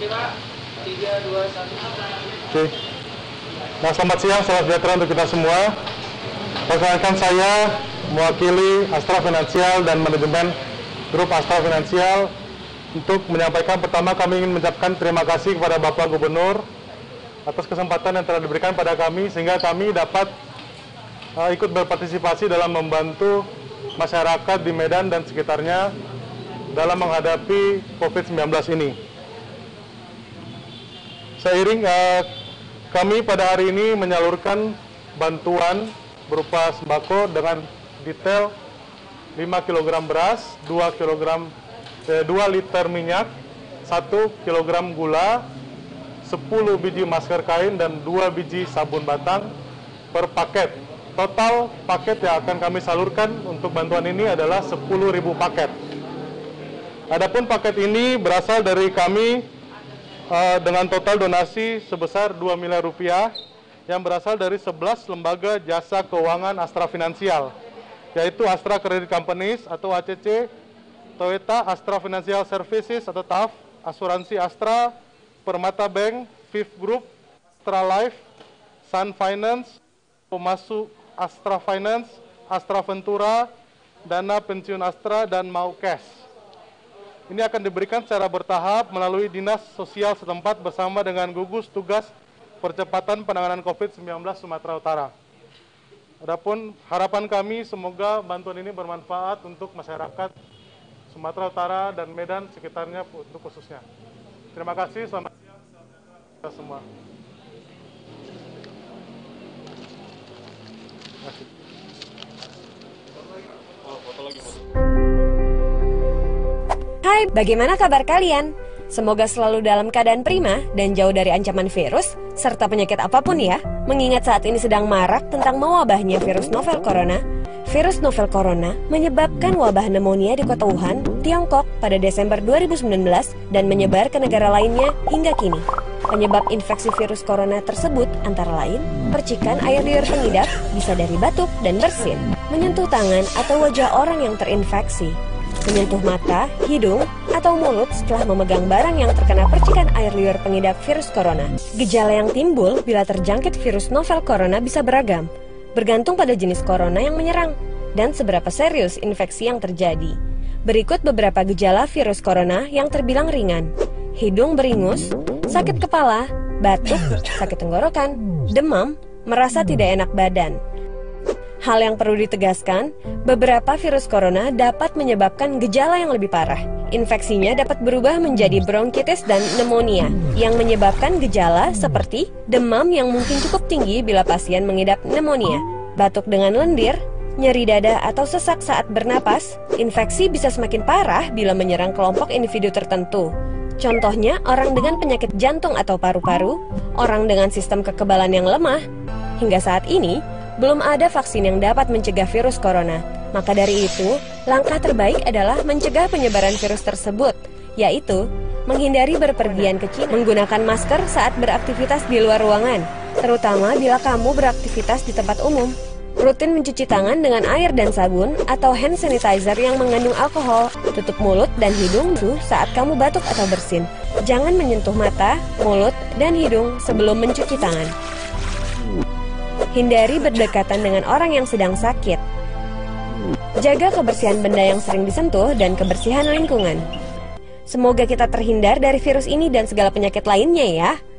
Oke. Nah, selamat siang, salam sejahtera untuk kita semua. Perkenalkan saya mewakili Astra Finansial dan manajemen grup Astra Finansial untuk menyampaikan pertama kami ingin mengucapkan terima kasih kepada Bapak Gubernur atas kesempatan yang telah diberikan pada kami sehingga kami dapat ikut berpartisipasi dalam membantu masyarakat di Medan dan sekitarnya dalam menghadapi COVID-19 ini. Seiring kami pada hari ini menyalurkan bantuan berupa sembako dengan detail 5 kg beras, 2 liter minyak, 1 kg gula, 10 biji masker kain, dan 2 biji sabun batang per paket. Total paket yang akan kami salurkan untuk bantuan ini adalah 10.000 paket. Adapun paket ini berasal dari kami dengan total donasi sebesar 2 miliar rupiah yang berasal dari 11 lembaga jasa keuangan Astra Finansial, yaitu Astra Credit Companies atau ACC, Toyota Astra Financial Services atau TAF, Asuransi Astra, Permata Bank, Fifth Group, Astra Life, Sun Finance, Pemasuk Astra Finance, Astra Ventura, Dana Pensiun Astra, dan Mau Cash. Ini akan diberikan secara bertahap melalui Dinas Sosial setempat bersama dengan gugus tugas percepatan penanganan COVID-19 Sumatera Utara. Adapun harapan kami semoga bantuan ini bermanfaat untuk masyarakat Sumatera Utara dan Medan sekitarnya untuk khususnya. Terima kasih, selamat siang kita semua. Terima kasih. Hai, bagaimana kabar kalian? Semoga selalu dalam keadaan prima dan jauh dari ancaman virus serta penyakit apapun ya. Mengingat saat ini sedang marak tentang mewabahnya virus novel corona. Virus novel corona menyebabkan wabah pneumonia di kota Wuhan, Tiongkok pada Desember 2019 dan menyebar ke negara lainnya hingga kini. Penyebab infeksi virus corona tersebut antara lain percikan air liur pengidap bisa dari batuk dan bersin, menyentuh tangan atau wajah orang yang terinfeksi, menyentuh mata, hidung, atau mulut setelah memegang barang yang terkena percikan air liur pengidap virus corona. Gejala yang timbul bila terjangkit virus novel corona bisa beragam, bergantung pada jenis corona yang menyerang dan seberapa serius infeksi yang terjadi. Berikut beberapa gejala virus corona yang terbilang ringan: hidung beringus, sakit kepala, batuk, sakit tenggorokan, demam, merasa tidak enak badan. Hal yang perlu ditegaskan, beberapa virus corona dapat menyebabkan gejala yang lebih parah. Infeksinya dapat berubah menjadi bronkitis dan pneumonia, yang menyebabkan gejala seperti demam yang mungkin cukup tinggi bila pasien mengidap pneumonia, batuk dengan lendir, nyeri dada atau sesak saat bernapas. Infeksi bisa semakin parah bila menyerang kelompok individu tertentu. Contohnya, orang dengan penyakit jantung atau paru-paru, orang dengan sistem kekebalan yang lemah. Hingga saat ini, belum ada vaksin yang dapat mencegah virus corona. Maka dari itu, langkah terbaik adalah mencegah penyebaran virus tersebut, yaitu menghindari berpergian ke Cina, menggunakan masker saat beraktivitas di luar ruangan, terutama bila kamu beraktivitas di tempat umum. Rutin mencuci tangan dengan air dan sabun atau hand sanitizer yang mengandung alkohol. Tutup mulut dan hidung saat kamu batuk atau bersin. Jangan menyentuh mata, mulut, dan hidung sebelum mencuci tangan. Hindari berdekatan dengan orang yang sedang sakit. Jaga kebersihan benda yang sering disentuh dan kebersihan lingkungan. Semoga kita terhindar dari virus ini dan segala penyakit lainnya ya.